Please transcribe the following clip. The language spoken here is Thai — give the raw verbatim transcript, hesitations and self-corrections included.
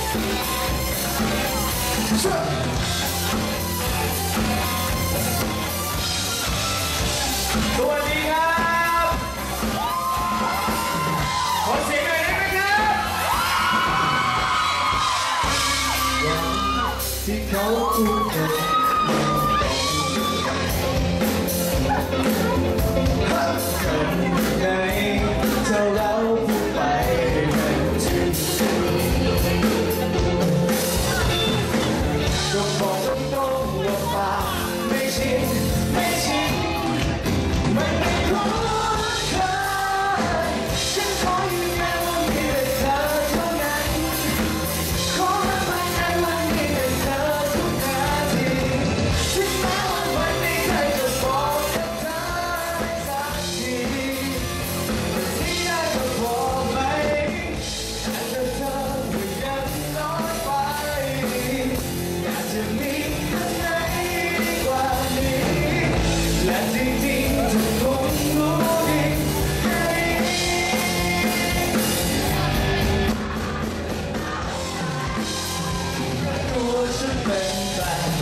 สวัสดีครับขอเสียงหน่อยได้ไหมครับที่เขาพูดกันไหนถ้าเราพูดไปมันถึงก็บอกตรงว่าปากไม่ชินไม่ชินมันไม่คุ้นเคยฉันขอยืนยันว่ามีแต่เธอเท่านั้นขอรับประกันว่ามีแต่เธอทุกนาทีถึงแม้ว่าวันนี้ใครจะบอกกับเธอสักทีที่ได้ก็พอไหมแต่เธอก็ยังน้อยไปอยากจะมีข้างในดีกว่านี้และจริงๆเธอคงรู้ดีตัวฉันเป็นแบบ